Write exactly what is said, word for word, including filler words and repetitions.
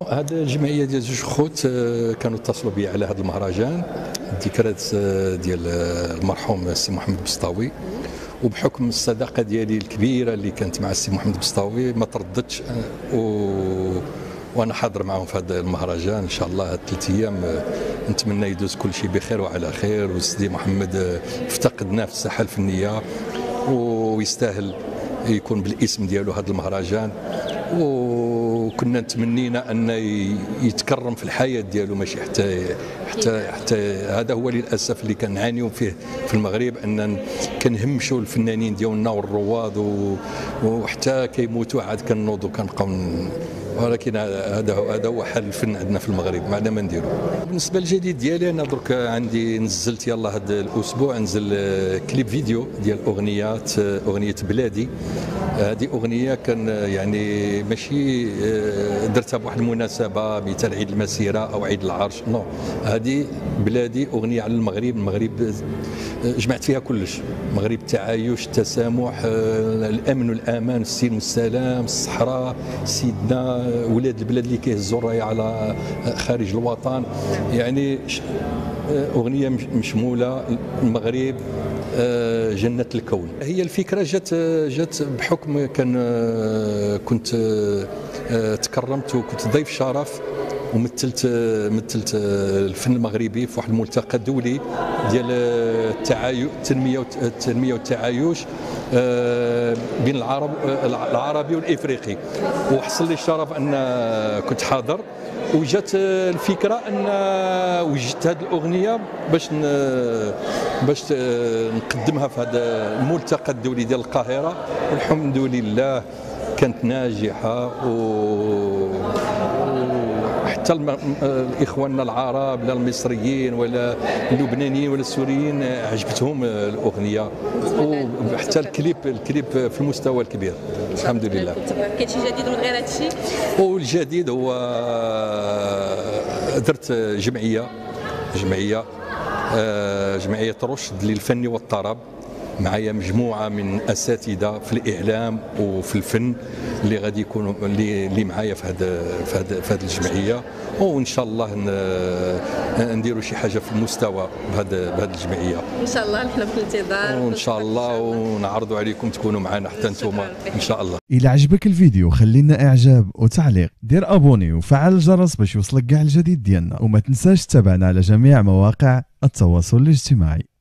هذه الجمعيه ديال جوج خوت كانوا اتصلوا بي على هذا المهرجان الذكريات ديال المرحوم السي محمد بسطاوي، وبحكم الصداقه ديالي الكبيره اللي كانت مع السي محمد بسطاوي ما ترددتش و... وانا حاضر معهم في هذا المهرجان. ان شاء الله هاد ثلاث ايام نتمنى يدوز كل شيء بخير وعلى خير، والسيدي محمد افتقدناه في الساحه الفنيه ويستاهل يكون بالاسم ديالو هذا المهرجان، وكنا تمنينا ان يتكرم في الحياه ديالو ماشي حتى حتى حتى هذا هو للاسف اللي كنعانيو فيه في المغرب، ان كنهمشوا الفنانين ديالنا والرواد وحتى كيموتوا عاد كنوضوا كنبقاو، ولكن هذا هذا هو حال الفن عندنا في المغرب ما عندنا ما نديروا. بالنسبه للجديد ديالي انا درك عندي نزلت يلا هذا الاسبوع نزل كليب فيديو ديال اغنيات اغنيه بلادي. هذه اغنيه كان يعني ماشي درتها بواحد المناسبه مثل عيد المسيره او عيد العرش، نو هذه بلادي اغنيه على المغرب. المغرب جمعت فيها كلش، المغرب التعايش التسامح الامن والامان السلم والسلام الصحراء سيدنا ولاد البلاد اللي كيهزوا الرايه على خارج الوطن، يعني اغنيه مشموله المغرب جنة الكون. هي الفكرة جات جات بحكم كان كنت تكرمت وكنت ضيف شرف ومثلت مثلت الفن المغربي في واحد الملتقى دولي ديال التعايش التنميه التنميه والتعايش بين العرب العربي والافريقي، وحصل لي الشرف ان كنت حاضر، وجات الفكره ان وجدت هذه الاغنيه باش باش نقدمها في هذا الملتقى الدولي ديال القاهره، والحمد لله كانت ناجحه و حتى اخواننا العرب لا المصريين ولا اللبنانيين ولا السوريين عجبتهم الاغنيه، وحتى الكليب الكليب في المستوى الكبير الحمد لله. كاين شي جديد من غير هذا الشيء؟ والجديد هو درت جمعيه جمعيه جمعيه رشد للفن والطرب، معايا مجموعه من اساتذه في الاعلام وفي الفن اللي غادي يكونوا اللي اللي معايا في هذا في هذا في هذه الجمعيه، وان شاء الله نديروا شي حاجه في المستوى بهذا بهذه الجمعيه. ان شاء الله نحن في الانتظار وان شاء الله ونعرضوا عليكم تكونوا معنا حتى انتم ان شاء الله. الى عجبك الفيديو خلينا اعجاب وتعليق، دير ابوني وفعل الجرس باش يوصلك كاع الجديد ديالنا، وما تنساش تتابعنا على جميع مواقع التواصل الاجتماعي.